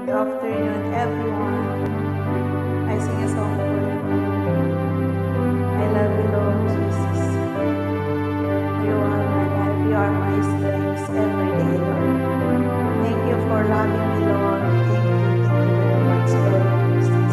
Good afternoon, everyone. I sing a song for you. I love you, Lord Jesus. You are my life. You are my strength every day, Lord. Thank you for loving me, Lord. Thank you. Thank you very much, Lord Jesus.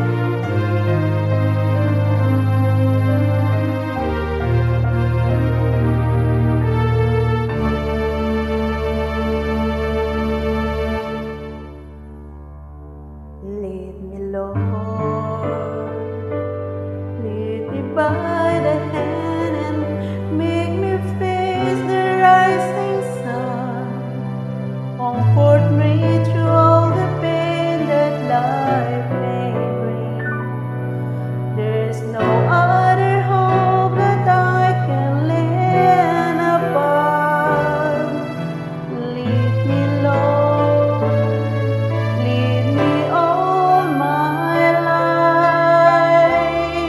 Lead me, Lord. Lead me by the hand and make me face the rising sun. Comfort me through all the pain that life may bring. There's no other hope that I can lean upon. Lead me, Lord. Lead me all my life.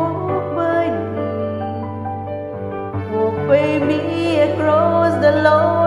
Walk by me across the Lord.